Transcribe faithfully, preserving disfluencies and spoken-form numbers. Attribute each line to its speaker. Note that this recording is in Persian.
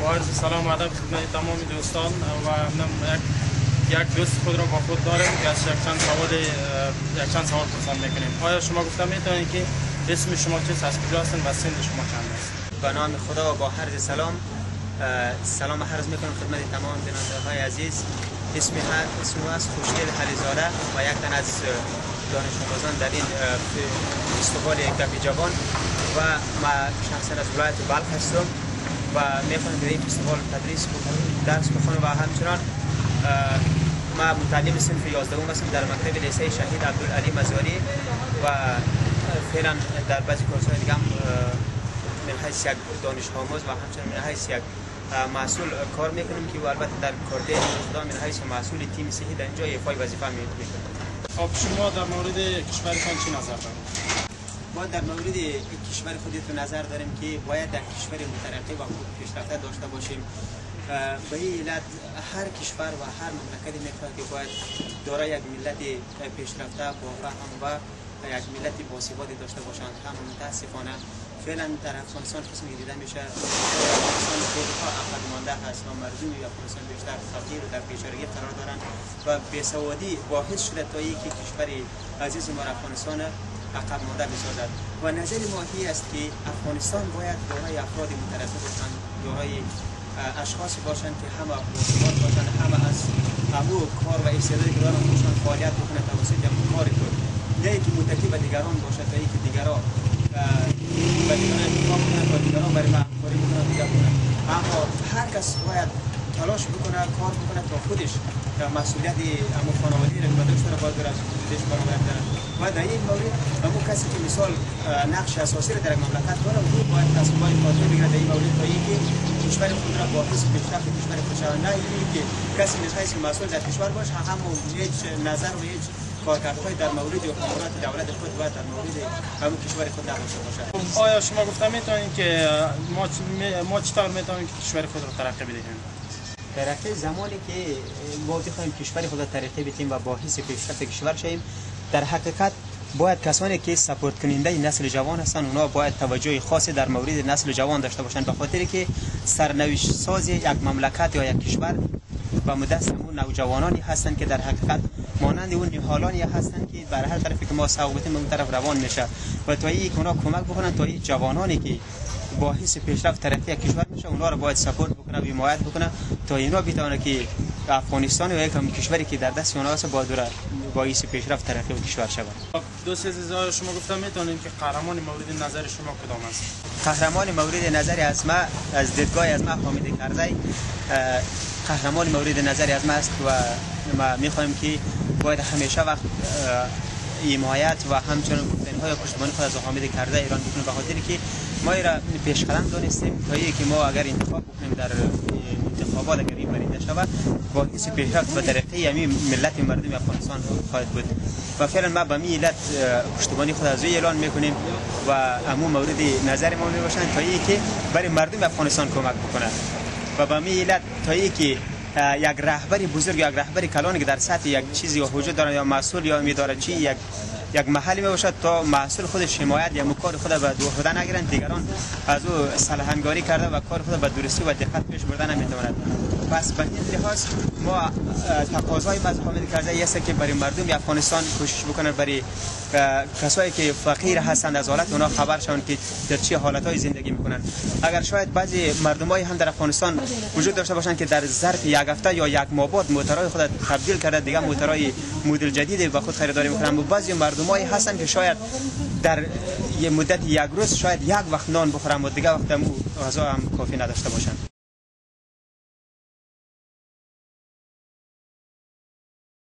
Speaker 1: با عرض سلام و ادب خدمت تمام دوستان و من یک یک دوست خود را با خود دارم که از یک چند سوال یک چند سوال پرسان میکنیم. آیا شما گفته میتونید که اسم شما چیست، از کجا هستید و سن شما چند است؟
Speaker 2: به نام خدا و با عرض سلام سلام عرض میکنم خدمت تمام بیننده های عزیز. اسم اسم است خوشدل علیزاده و یک تن از دانش آموزان در این فستیوال کافی جوان و ما شخصا از ولایت بلخ هستم و میخوام در این فستیوال تدریس بکنم، درس بخونم و همچنان ما متعلم صنف یازدهم هستم در مکتب لیسه شهید عبدالعلی مزاری و فعلا در بعضی کورس‌های دیگه هم من حیث یک دانش آموز و همچنان من حیث یک مسئول کار میکنم که البته در کارده خدا من حیث مسئول تیم صحی در اینجا ایفای وظیفه میکنم.
Speaker 1: خب شما در مورد کشورتان چی نظر دارید؟
Speaker 2: ما در مورد کشور خودتون نظر داریم که باید در کشور مترقی و خوب پیشرفته داشته باشیم. به این علت هر کشور و هر مملکتی میخواد که باید دارای یک ملت پیشرفته با فهم و یک ملت باثباتی داشته باشند. اما متاسفانه فعلا در افغانستان قسمی دیده میشه افغانستان خودها عقب مانده هست و مردم افغانستان بیشتر فقیر و در بیچارگی قرار دارند و بیسوادی باعث شده تا اینکه کشور عزیز ما افغانستان عقب مانده بسازد و نظر ما این است که افغانستان باید دارای افراد مترقی باشند، دارای اشخاصی باشند که همه باثبات باشند، همه از همو کار و استعدادی که دارند باشند فعالیت بکنند توسط کار خود، نه اینکه متکی به دیگران باشد تا اینکه دیگران و دیگران انتخاب کنند و دیگران برای ما همکاری بکنند دیگر کنند. اما هر کس باید تلاش بکنه، کار بکنه تا خودش مسئولیت امو خانوادی را که داشته را باید بر از خودش برآورده کند و در این مورد امو کسی که مثال نقش اساسی را در مملکت دارد او باید تصمیمات خاطر بگیرد در این مورد تا اینکه کشور خود را با حفظ پیشرفت کشور خود شود، نه اینکه کسی مثل حیث مسئول در کشور باشه هم هیچ نظر و هیچ کارکردهای در مورد امورات دولت خود باید در مورد همون کشور خود نداشته باشد.
Speaker 1: آیا شما گفته میتونید که ما ما چطور میتونیم که کشور خود را ترقی بدهیم؟
Speaker 2: ترقی زمانی که ما بخوایم کشور خود را ترقی بدهیم و باعث پیشرفت کشور شویم، در حقیقت باید کسانی که سپورت کننده نسل جوان هستند اونا باید توجه خاصی در مورد نسل جوان داشته باشند، به خاطر که سرنوشت ساز یک مملکت یا یک کشور و مدست اون نوجوانانی هستند که در حقیقت مانند اون نهالانی هستند که بر هر طرفی که ما سوابتیم اون طرف روان میشه و تا اینکه اونا کمک بکنن تا این جوانانی که باعث پیشرفت ترقی کشور میشه اونا رو باید سپورت بکنه و حمایت بکنه تا اینا بتونه که افغانستان و یک کشوری که در دست اونا است با دور باعث پیشرفت ترقی کشور شود.
Speaker 1: دوست عزیز شما گفتم میتونیم که قهرمان مورد نظر شما کدام است؟
Speaker 2: قهرمان مورد نظر از ما از دیدگاه از ما حامد کرزی قهرمان مورد نظر از ما است و ما میخوایم که باید همیشه وقت حمایت و همچنین گفتنهای پشتیبانی خود از حامد کرزی ایران بکنیم، به خاطر که ما را پیش قدم دانستیم تا اینکه ما اگر انتخاب بکنیم در انتخابات اگر این برنده شود باعث پیشرفت و ترقی همین ملت مردم افغانستان خواهد بود و فعلا ما به می علت پشتیبانی خود از اعلان میکنیم و همو مورد نظر ما میباشند تا اینکه برای مردم افغانستان کمک بکنه و به می علت تا اینکه یک رهبری بزرگ یک رهبری کلانی که در سطح یک چیزی وجود دارد یا مسئول یا میدارد یک یک محلی میباشد تا مسئول خودش حمایت یا کار خود به دو خود نگیرند، دیگران از او سلحنگاری کرده و کار خود به درستی و دقت پیش بردن نمیتواند. پس به این لحاظ ما تقاضای از حامد کرزی است که برای مردم افغانستان کوشش بکنند، برای کسایی که فقیر هستند از حالت اونا خبر شوند که در چه حالتهای زندگی میکنند. اگر شاید بعضی مردمای هم در افغانستان وجود داشته باشند که در ظرف یک هفته یا یک ماه بعد موتورهای خود تبدیل کرده دیگه موتورهای مدل جدید به خود خریداری میکنند، و بعضی مردمایی هستند که شاید در یه مدت یک روز شاید یک وقت نان بخورند و دیگه وقت هم غذا هم کافی نداشته باشند.